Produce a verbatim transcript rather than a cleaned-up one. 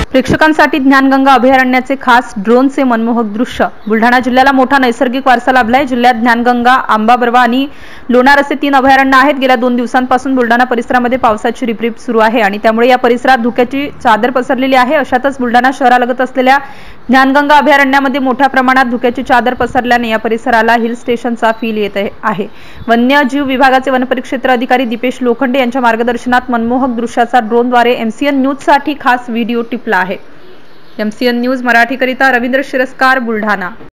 प्रेक्षकांसाठी ज्ञानगंगा अभयारण्याचे खास ड्रोनचे मनमोहक दृश्य। बुलढाणा जिल्ह्याला मोठा नैसर्गिक वारसा लाभलाय। जिल्ह्यात ज्ञानगंगा, आंबाबर्वा आणि लोणार असे तीन अभयारण्य आहेत। गेल्या दोन दिवसांपासून बुलढाणा परिसरामध्ये पावसाची रिपरिप सुरू आहे आणि त्यामुळे या परिसरात धुक्याची चादर पसरलेली आहे। अशातच बुलढाणा शहरालगत असलेल्या ज्ञानगंगा अभयारण्यामध्ये मोठ्या प्रमाणात धुक्याची चादर पसरल्याने या परिसराला हिल स्टेशनचा फील येत आहे। वन्यजीव विभागाचे वनपरिक्षेत्र अधिकारी दीपेश लोखंडे यांच्या मार्गदर्शनात मनमोहक दृश्याचा ड्रोनद्वारे एमसीएन न्यूज साठी खास व्हिडिओ टिपला आहे। एमसीएन न्यूज मराठी करिता रवींद्र शिरस्कार, बुलढाणा।